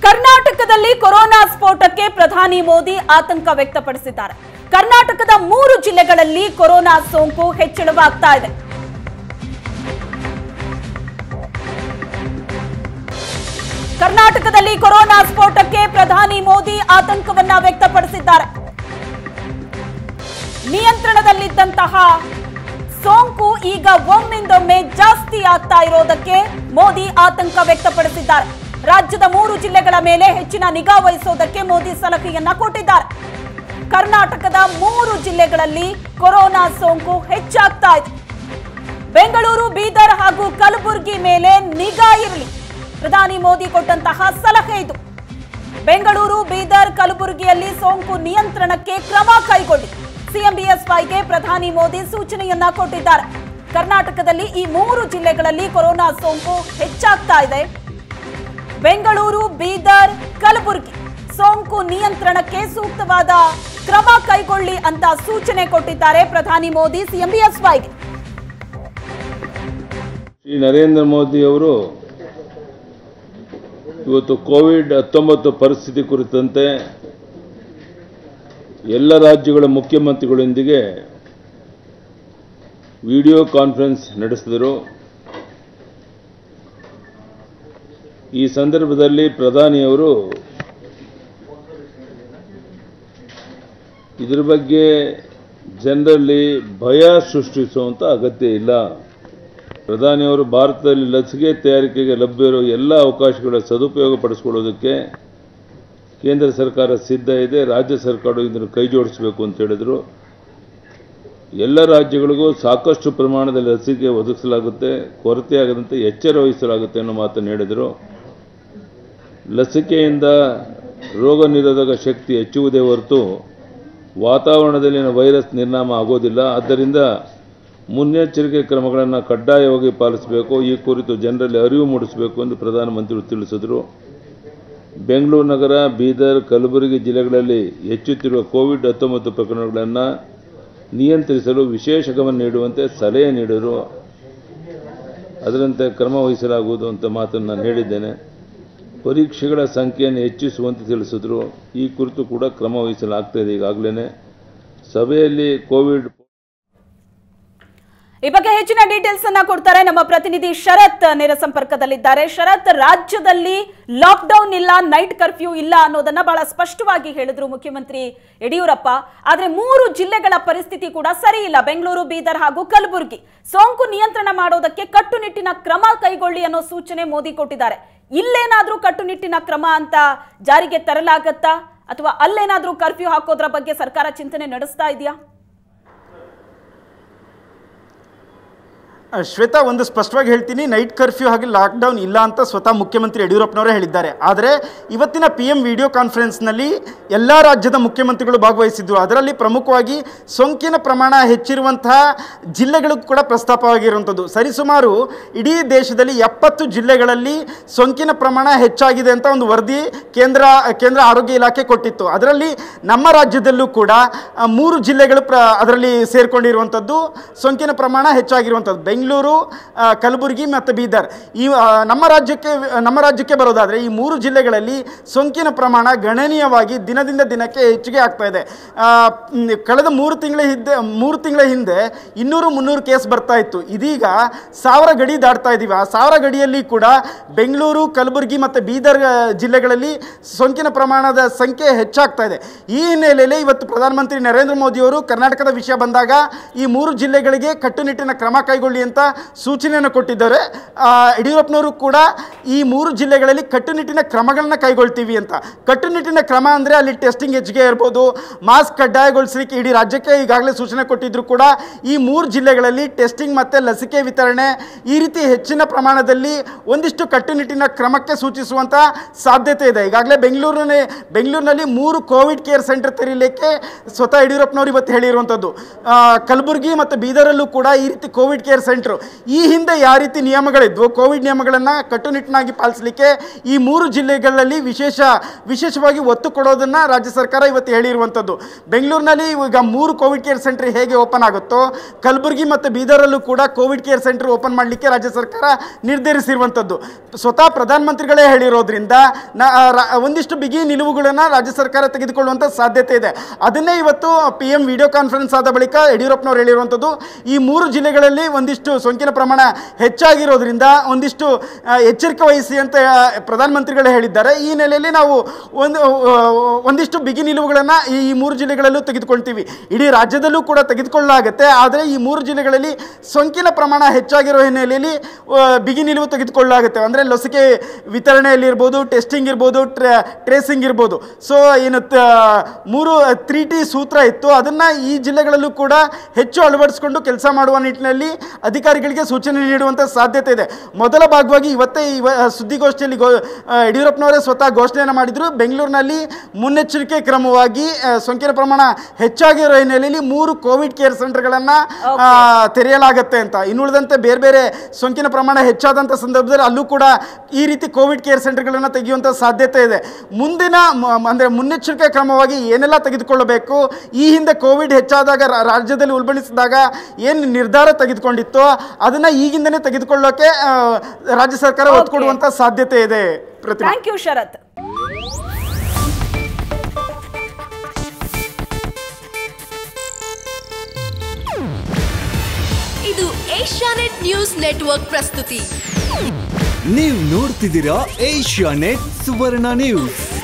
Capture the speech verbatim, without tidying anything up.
ಕರ್ನಾಟಕದಲ್ಲಿ ಕೊರೋನಾ ಸ್ಫೋಟಕ್ಕೆ ಪ್ರಧಾನಿ ಮೋದಿ ಆತಂಕ ವ್ಯಕ್ತಪಡಿಸಿದ್ದಾರೆ. ಕರ್ನಾಟಕದ ಮೂರು ಜಿಲ್ಲೆಗಳಲ್ಲಿ ಕೊರೋನಾ ಸೋಂಕು ಹೆಚ್ಚಳವಾಗ್ತಾ ಇದೆ. ಕರ್ನಾಟಕದಲ್ಲಿ ಕೊರೋನಾ ಸ್ಫೋಟಕ್ಕೆ ಪ್ರಧಾನಿ ಮೋದಿ ಆತಂಕವನ್ನ ವ್ಯಕ್ತಪಡಿಸಿದ್ದಾರೆ. ನಿಯಂತ್ರಣದಲ್ಲಿದ್ದಂತಹ ಸೋಂಕು ಈಗ ಒಮ್ಮಿಂದೊಮ್ಮೆ ಜಾಸ್ತಿ ಆಗ್ತಾ ಇರೋದಕ್ಕೆ ಮೋದಿ ಆತಂಕ ವ್ಯಕ್ತಪಡಿಸಿದ್ದಾರೆ. ರಾಜ್ಯದ ಮೂರು ಜಿಲ್ಲೆಗಳ ಮೇಲೆ ಹೆಚ್ಚಿನ ನಿಗಾ ವಹಿಸೋದಕ್ಕೆ ಮೋದಿ ಸಲಹೆಯನ್ನ ಕೊಟ್ಟಿದ್ದಾರೆ. ಕರ್ನಾಟಕದ ಮೂರು ಜಿಲ್ಲೆಗಳಲ್ಲಿ ಕೊರೋನಾ ಸೋಂಕು ಹೆಚ್ಚಾಗ್ತಾ ಇದೆ. ಬೆಂಗಳೂರು, ಬೀದರ್ ಹಾಗೂ ಕಲಬುರಗಿ ಮೇಲೆ ನಿಗಾ ಇರಲಿ, ಪ್ರಧಾನಿ ಮೋದಿ ಕೊಟ್ಟಂತಹ ಸಲಹೆ ಇದು. ಬೆಂಗಳೂರು, ಬೀದರ್, ಕಲಬುರಗಿಯಲ್ಲಿ ಸೋಂಕು ನಿಯಂತ್ರಣಕ್ಕೆ ಕ್ರಮ ಕೈಗೊಳ್ಳಿ, ಸಿಎಂ ಬಿಎಸ್ವೈಗೆ ಪ್ರಧಾನಿ ಮೋದಿ ಸೂಚನೆಯನ್ನ ಕೊಟ್ಟಿದ್ದಾರೆ. ಕರ್ನಾಟಕದಲ್ಲಿ ಈ ಮೂರು ಜಿಲ್ಲೆಗಳಲ್ಲಿ ಕೊರೋನಾ ಸೋಂಕು ಹೆಚ್ಚಾಗ್ತಾ ಇದೆ. ಬೆಂಗಳೂರು, ಬೀದರ್, ಕಲಬುರಗಿ ಸೋಂಕು ನಿಯಂತ್ರಣಕ್ಕೆ ಸೂಕ್ತವಾದ ಕ್ರಮ ಕೈಗೊಳ್ಳಿ ಅಂತ ಸೂಚನೆ ಕೊಟ್ಟಿದ್ದಾರೆ ಪ್ರಧಾನಿ ಮೋದಿ ಸಿಎಂ ಬಿಎಸ್ವೈಗೆ. ಶ್ರೀ ನರೇಂದ್ರ ಮೋದಿ ಅವರು ಇವತ್ತು ಕೋವಿಡ್ ಹತ್ತೊಂಬತ್ತು ಪರಿಸ್ಥಿತಿ ಕುರಿತಂತೆ ಎಲ್ಲ ರಾಜ್ಯಗಳ ಮುಖ್ಯಮಂತ್ರಿಗಳೊಂದಿಗೆ ವಿಡಿಯೋ ಕಾನ್ಫರೆನ್ಸ್ ನಡೆಸಿದರು. ಈ ಸಂದರ್ಭದಲ್ಲಿ ಪ್ರಧಾನಿಯವರು ಇದರ ಬಗ್ಗೆ ಜನರಲ್ಲಿ ಭಯ ಸೃಷ್ಟಿಸುವಂಥ ಅಗತ್ಯ ಇಲ್ಲ. ಪ್ರಧಾನಿಯವರು ಭಾರತದಲ್ಲಿ ಲಸಿಕೆ ತಯಾರಿಕೆಗೆ ಲಭ್ಯವಿರುವ ಎಲ್ಲ ಅವಕಾಶಗಳ ಸದುಪಯೋಗ ಪಡಿಸಿಕೊಳ್ಳೋದಕ್ಕೆ ಕೇಂದ್ರ ಸರ್ಕಾರ ಸಿದ್ಧ ಇದೆ, ರಾಜ್ಯ ಸರ್ಕಾರ ಇದನ್ನು ಕೈ ಜೋಡಿಸಬೇಕು ಅಂತ ಹೇಳಿದರು. ಎಲ್ಲ ರಾಜ್ಯಗಳಿಗೂ ಸಾಕಷ್ಟು ಪ್ರಮಾಣದಲ್ಲಿ ಲಸಿಕೆ ಒದಗಿಸಲಾಗುತ್ತೆ, ಕೊರತೆಯಾಗದಂತೆ ಎಚ್ಚರ ವಹಿಸಲಾಗುತ್ತೆ ಅನ್ನೋ ಮಾತನ್ನು ಹೇಳಿದರು. ಲಸಿಕೆಯಿಂದ ರೋಗ ನಿರೋಧಕ ಶಕ್ತಿ ಹೆಚ್ಚುವುದೇ ಹೊರತು ವಾತಾವರಣದಲ್ಲಿನ ವೈರಸ್ ನಿರ್ನಾಮ ಆಗೋದಿಲ್ಲ. ಆದ್ದರಿಂದ ಮುನ್ನೆಚ್ಚರಿಕೆ ಕ್ರಮಗಳನ್ನು ಕಡ್ಡಾಯವಾಗಿ ಪಾಲಿಸಬೇಕು, ಈ ಕುರಿತು ಜನರಲ್ಲಿ ಅರಿವು ಮೂಡಿಸಬೇಕು ಎಂದು ಪ್ರಧಾನಮಂತ್ರಿಗಳು ತಿಳಿಸಿದರು. ಬೆಂಗಳೂರು ನಗರ, ಬೀದರ್, ಕಲಬುರಗಿ ಜಿಲ್ಲೆಗಳಲ್ಲಿ ಹೆಚ್ಚುತ್ತಿರುವ ಕೋವಿಡ್ ಹತ್ತೊಂಬತ್ತು ಪ್ರಕರಣಗಳನ್ನು ನಿಯಂತ್ರಿಸಲು ವಿಶೇಷ ಗಮನ ನೀಡುವಂತೆ ಸಲಹೆ ನೀಡಿದರು. ಅದರಂತೆ ಕ್ರಮ ವಹಿಸಲಾಗುವುದು ಅಂತ ಮಾತನ್ನು ನಾನು ಹೇಳಿದ್ದೇನೆ. ಪರೀಕ್ಷೆಗಳ ಸಂಖ್ಯೆಯನ್ನು ಹೆಚ್ಚಿಸುವಂತೆ ತಿಳಿಸಿದರು. ಈ ಕುರಿತು ಕೂಡ ಕ್ರಮ ವಹಿಸಲಾಗ್ತಾಯಿದೆ. ಈಗಾಗಲೇ ಸಭೆಯಲ್ಲಿ ಕೋವಿಡ್ ಈ ಬಗ್ಗೆ ಹೆಚ್ಚಿನ ಡೀಟೇಲ್ಸ್ ಅನ್ನ ಕೊಡ್ತಾರೆ ನಮ್ಮ ಪ್ರತಿನಿಧಿ ಶರತ್ ನೇರ ಸಂಪರ್ಕದಲ್ಲಿದ್ದಾರೆ. ಶರತ್, ರಾಜ್ಯದಲ್ಲಿ ಲಾಕ್ಡೌನ್ ಇಲ್ಲ, ನೈಟ್ ಕರ್ಫ್ಯೂ ಇಲ್ಲ ಅನ್ನೋದನ್ನ ಬಹಳ ಸ್ಪಷ್ಟವಾಗಿ ಹೇಳಿದ್ರು ಮುಖ್ಯಮಂತ್ರಿ ಯಡಿಯೂರಪ್ಪ. ಆದ್ರೆ ಮೂರು ಜಿಲ್ಲೆಗಳ ಪರಿಸ್ಥಿತಿ ಕೂಡ ಸರಿ ಇಲ್ಲ. ಬೆಂಗಳೂರು, ಬೀದರ್ ಹಾಗೂ ಕಲಬುರಗಿ ಸೋಂಕು ನಿಯಂತ್ರಣ ಮಾಡೋದಕ್ಕೆ ಕಟ್ಟುನಿಟ್ಟಿನ ಕ್ರಮ ಕೈಗೊಳ್ಳಿ ಅನ್ನೋ ಸೂಚನೆ ಮೋದಿ ಕೊಟ್ಟಿದ್ದಾರೆ. ಇಲ್ಲೇನಾದ್ರೂ ಕಟ್ಟುನಿಟ್ಟಿನ ಕ್ರಮ ಅಂತ ಜಾರಿಗೆ ತರಲಾಗತ್ತಾ ಅಥವಾ ಅಲ್ಲೇನಾದ್ರೂ ಕರ್ಫ್ಯೂ ಹಾಕೋದ್ರ ಬಗ್ಗೆ ಸರ್ಕಾರ ಚಿಂತನೆ ನಡೆಸ್ತಾ ಇದೆಯಾ? ಶ್ವೇತಾ, ಒಂದು ಸ್ಪಷ್ಟವಾಗಿ ಹೇಳ್ತೀನಿ, ನೈಟ್ ಕರ್ಫ್ಯೂ ಹಾಗೆ ಲಾಕ್ಡೌನ್ ಇಲ್ಲ ಅಂತ ಸ್ವತಃ ಮುಖ್ಯಮಂತ್ರಿ ಯಡಿಯೂರಪ್ಪನವರೇ ಹೇಳಿದ್ದಾರೆ. ಆದರೆ ಇವತ್ತಿನ ಪಿ ಎಂ ವಿಡಿಯೋ ಕಾನ್ಫರೆನ್ಸ್ನಲ್ಲಿ ಎಲ್ಲ ರಾಜ್ಯದ ಮುಖ್ಯಮಂತ್ರಿಗಳು ಭಾಗವಹಿಸಿದ್ರು. ಅದರಲ್ಲಿ ಪ್ರಮುಖವಾಗಿ ಸೋಂಕಿನ ಪ್ರಮಾಣ ಹೆಚ್ಚಿರುವಂತಹ ಜಿಲ್ಲೆಗಳು ಕೂಡ ಪ್ರಸ್ತಾಪವಾಗಿರುವಂಥದ್ದು. ಸರಿಸುಮಾರು ಇಡೀ ದೇಶದಲ್ಲಿ ಎಪ್ಪತ್ತು ಜಿಲ್ಲೆಗಳಲ್ಲಿ ಸೋಂಕಿನ ಪ್ರಮಾಣ ಹೆಚ್ಚಾಗಿದೆ ಅಂತ ಒಂದು ವರದಿ ಕೇಂದ್ರ ಕೇಂದ್ರ ಆರೋಗ್ಯ ಇಲಾಖೆ ಕೊಟ್ಟಿತ್ತು. ಅದರಲ್ಲಿ ನಮ್ಮ ರಾಜ್ಯದಲ್ಲೂ ಕೂಡ ಮೂರು ಜಿಲ್ಲೆಗಳು ಪ್ರ ಅದರಲ್ಲಿ ಸೇರಿಕೊಂಡಿರುವಂಥದ್ದು, ಸೋಂಕಿನ ಪ್ರಮಾಣ ಹೆಚ್ಚಾಗಿರುವಂಥದ್ದು ಬೆಂಗಳೂರು, ಕಲಬುರಗಿ ಮತ್ತು ಬೀದರ್. ಈ ನಮ್ಮ ರಾಜ್ಯಕ್ಕೆ ನಮ್ಮ ರಾಜ್ಯಕ್ಕೆ ಬರೋದಾದರೆ ಈ ಮೂರು ಜಿಲ್ಲೆಗಳಲ್ಲಿ ಸೋಂಕಿನ ಪ್ರಮಾಣ ಗಣನೀಯವಾಗಿ ದಿನದಿಂದ ದಿನಕ್ಕೆ ಹೆಚ್ಚಿಗೆ ಆಗ್ತಾ ಇದೆ. ಕಳೆದ ಮೂರು ತಿಂಗಳ ಹಿಂದೆ ಮೂರು ತಿಂಗಳ ಹಿಂದೆ ಇನ್ನೂರು ಮುನ್ನೂರು ಕೇಸ್ ಬರ್ತಾ ಇತ್ತು. ಇದೀಗ ಸಾವಿರ ಗಡಿ ದಾಟ್ತಾ ಇದ್ದೀವಿ. ಆ ಸಾವಿರ ಗಡಿಯಲ್ಲಿ ಕೂಡ ಬೆಂಗಳೂರು, ಕಲಬುರಗಿ ಮತ್ತು ಬೀದರ್ ಜಿಲ್ಲೆಗಳಲ್ಲಿ ಸೋಂಕಿನ ಪ್ರಮಾಣದ ಸಂಖ್ಯೆ ಹೆಚ್ಚಾಗ್ತಾ ಇದೆ. ಈ ಹಿನ್ನೆಲೆಯಲ್ಲಿ ಇವತ್ತು ಪ್ರಧಾನಮಂತ್ರಿ ನರೇಂದ್ರ ಮೋದಿಯವರು ಕರ್ನಾಟಕದ ವಿಷಯ ಬಂದಾಗ ಈ ಮೂರು ಜಿಲ್ಲೆಗಳಿಗೆ ಕಟ್ಟುನಿಟ್ಟಿನ ಕ್ರಮ ಕೈಗೊಳ್ಳಿ ಅಂತ ಸೂಚನೆಯನ್ನು ಕೊಟ್ಟಿದ್ದಾರೆ. ಯಡಿಯೂರಪ್ಪನವರು ಕೂಡ ಈ ಮೂರು ಜಿಲ್ಲೆಗಳಲ್ಲಿ ಕಟ್ಟುನಿಟ್ಟಿನ ಕ್ರಮಗಳನ್ನ ಕೈಗೊಳ್ತೀವಿ ಅಂತ. ಕಟ್ಟುನಿಟ್ಟಿನ ಕ್ರಮ ಅಂದರೆ ಅಲ್ಲಿ ಟೆಸ್ಟಿಂಗ್ ಹೆಚ್ಚಿಗೆ ಇರ್ಬೋದು, ಮಾಸ್ಕ್ ಕಡ್ಡಾಯಗೊಳಿಸಲಿಕ್ಕೆ ಇಡೀ ರಾಜ್ಯಕ್ಕೆ ಈಗಾಗಲೇ ಸೂಚನೆ ಕೊಟ್ಟಿದ್ರು ಕೂಡ ಈ ಮೂರು ಜಿಲ್ಲೆಗಳಲ್ಲಿ ಟೆಸ್ಟಿಂಗ್ ಮತ್ತು ಲಸಿಕೆ ವಿತರಣೆ ಈ ರೀತಿ ಹೆಚ್ಚಿನ ಪ್ರಮಾಣದಲ್ಲಿ ಒಂದಿಷ್ಟು ಕಟ್ಟುನಿಟ್ಟಿನ ಕ್ರಮಕ್ಕೆ ಸೂಚಿಸುವಂಥ ಸಾಧ್ಯತೆ ಇದೆ. ಈಗಾಗಲೇ ಬೆಂಗಳೂರಿನ ಬೆಂಗಳೂರಿನಲ್ಲಿ ಮೂರು ಕೋವಿಡ್ ಕೇರ್ ಸೆಂಟರ್ ತೆರೀಲಿಕ್ಕೆ ಸ್ವತಃ ಯಡಿಯೂರಪ್ಪನವರು ಇವತ್ತು ಹೇಳಿರುವಂಥದ್ದು. ಕಲಬುರಗಿ ಮತ್ತು ಬೀದರಲ್ಲೂ ಕೂಡ ಈ ರೀತಿ ಕೋವಿಡ್ ಕೇರ್ ಸೆಂಟರ್ ಸೆಂಟ್ರು. ಈ ಹಿಂದೆ ಯಾವ ರೀತಿ ನಿಯಮಗಳಿದ್ವು, ಕೋವಿಡ್ ನಿಯಮಗಳನ್ನು ಕಟ್ಟುನಿಟ್ಟಿನಾಗಿ ಪಾಲಿಸಲಿಕ್ಕೆ ಈ ಮೂರು ಜಿಲ್ಲೆಗಳಲ್ಲಿ ವಿಶೇಷ ವಿಶೇಷವಾಗಿ ಒತ್ತು ಕೊಡೋದನ್ನು ರಾಜ್ಯ ಸರ್ಕಾರ ಇವತ್ತು ಹೇಳಿರುವಂಥದ್ದು. ಬೆಂಗಳೂರಿನಲ್ಲಿ ಈಗ ಮೂರು ಕೋವಿಡ್ ಕೇರ್ ಸೆಂಟರ್ ಹೇಗೆ ಓಪನ್ ಆಗುತ್ತೋ, ಕಲಬುರಗಿ ಮತ್ತು ಬೀದರಲ್ಲೂ ಕೂಡ ಕೋವಿಡ್ ಕೇರ್ ಸೆಂಟರ್ ಓಪನ್ ಮಾಡಲಿಕ್ಕೆ ರಾಜ್ಯ ಸರ್ಕಾರ ನಿರ್ಧರಿಸಿರುವಂಥದ್ದು. ಸ್ವತಃ ಪ್ರಧಾನಮಂತ್ರಿಗಳೇ ಹೇಳಿರೋದ್ರಿಂದ ನ ಒಂದಿಷ್ಟು ಬಿಗಿ ನಿಲುವುಗಳನ್ನು ರಾಜ್ಯ ಸರ್ಕಾರ ತೆಗೆದುಕೊಳ್ಳುವಂಥ ಸಾಧ್ಯತೆ ಇದೆ. ಅದನ್ನೇ ಇವತ್ತು ಪಿ ಎಂ ವಿಡಿಯೋ ಕಾನ್ಫರೆನ್ಸ್ ಆದ ಬಳಿಕ ಯಡಿಯೂರಪ್ಪನವರು ಹೇಳಿರುವಂಥದ್ದು. ಈ ಮೂರು ಜಿಲ್ಲೆಗಳಲ್ಲಿ ಒಂದಿಷ್ಟು ಸೋಂಕಿನ ಪ್ರಮಾಣ ಹೆಚ್ಚಾಗಿರೋದ್ರಿಂದ ಒಂದಿಷ್ಟು ಎಚ್ಚರಿಕೆ ವಹಿಸಿ ಅಂತ ಪ್ರಧಾನಮಂತ್ರಿಗಳೇ ಹೇಳಿದ್ದಾರೆ. ಈ ನೆಲೆಯಲ್ಲಿ ನಾವು ಒಂದು ಒಂದಿಷ್ಟು ಬಿಗಿ ನಿಲುವುಗಳನ್ನು ಈ ಮೂರು ಜಿಲ್ಲೆಗಳಲ್ಲೂ ತೆಗೆದುಕೊಳ್ತೀವಿ. ಇಡೀ ರಾಜ್ಯದಲ್ಲೂ ಕೂಡ ತೆಗೆದುಕೊಳ್ಳಲಾಗುತ್ತೆ. ಆದರೆ ಈ ಮೂರು ಜಿಲ್ಲೆಗಳಲ್ಲಿ ಸೋಂಕಿನ ಪ್ರಮಾಣ ಹೆಚ್ಚಾಗಿರೋ ಹಿನ್ನೆಲೆಯಲ್ಲಿ ಬಿಗಿ ನಿಲುವು ತೆಗೆದುಕೊಳ್ಳಲಾಗುತ್ತೆ. ಅಂದರೆ ಲಸಿಕೆ ವಿತರಣೆಯಲ್ಲಿರ್ಬೋದು, ಟೆಸ್ಟಿಂಗ್ ಇರ್ಬೋದು, ಟ್ರೇ ಟ್ರೇಸಿಂಗ್ ಇರ್ಬೋದು. ಸೊ ಏನು ಮೂರು ತ್ರೀ ಟಿ ಸೂತ್ರ ಇತ್ತು, ಅದನ್ನು ಈ ಜಿಲ್ಲೆಗಳಲ್ಲೂ ಕೂಡ ಹೆಚ್ಚು ಅಳವಡಿಸಿಕೊಂಡು ಕೆಲಸ ಮಾಡುವ ನಿಟ್ಟಿನಲ್ಲಿ ಅಧಿಕಾರಿಗಳಿಗೆ ಸೂಚನೆ ನೀಡುವಂಥ ಸಾಧ್ಯತೆ ಇದೆ. ಮೊದಲ ಭಾಗವಾಗಿ ಇವತ್ತೇ ಇವ ಸುದ್ದಿಗೋಷ್ಠಿಯಲ್ಲಿ ಗೋ ಯಡಿಯೂರಪ್ಪನವರೇ ಸ್ವತಃ ಘೋಷಣೆಯನ್ನು ಮಾಡಿದರು. ಬೆಂಗಳೂರಿನಲ್ಲಿ ಮುನ್ನೆಚ್ಚರಿಕೆ ಕ್ರಮವಾಗಿ ಸೋಂಕಿನ ಪ್ರಮಾಣ ಹೆಚ್ಚಾಗಿರೋ ಹಿನ್ನೆಲೆಯಲ್ಲಿ ಮೂರು ಕೋವಿಡ್ ಕೇರ್ ಸೆಂಟರ್ಗಳನ್ನು ತೆರೆಯಲಾಗುತ್ತೆ ಅಂತ. ಇನ್ನುಳಿದಂತೆ ಬೇರೆ ಬೇರೆ ಸೋಂಕಿನ ಪ್ರಮಾಣ ಹೆಚ್ಚಾದಂಥ ಸಂದರ್ಭದಲ್ಲಿ ಅಲ್ಲೂ ಕೂಡ ಈ ರೀತಿ ಕೋವಿಡ್ ಕೇರ್ ಸೆಂಟರ್ಗಳನ್ನು ತೆಗೆಯುವಂಥ ಸಾಧ್ಯತೆ ಇದೆ. ಮುಂದಿನ ಅಂದರೆ ಮುನ್ನೆಚ್ಚರಿಕೆ ಕ್ರಮವಾಗಿ ಏನೆಲ್ಲ ತೆಗೆದುಕೊಳ್ಳಬೇಕು, ಈ ಹಿಂದೆ ಕೋವಿಡ್ ಹೆಚ್ಚಾದಾಗ ರಾಜ್ಯದಲ್ಲಿ ಉಲ್ಬಣಿಸಿದಾಗ ಏನು ನಿರ್ಧಾರ ತೆಗೆದುಕೊಂಡಿತ್ತೋ ಅದನ್ನು ಈಗಿಂದನೇ ತೆಗೆದುಕೊಳ್ಳೋಕೆ ರಾಜ್ಯ ಸರ್ಕಾರ ಒತ್ತು ಕೊಡುವಂಥ ಸಾಧ್ಯತೆ ಇದೆ. Pratima, thank you Sharath. ಇದು ಏಷ್ಯಾನೆಟ್ ನ್ಯೂಸ್ ನೆಟ್ವರ್ಕ್ ಪ್ರಸ್ತುತಿ. ನೀವು ನೋಡ್ತಿದ್ದೀರಾ ಏಷ್ಯಾನೆಟ್ ಸುವರ್ಣ ನ್ಯೂಸ್.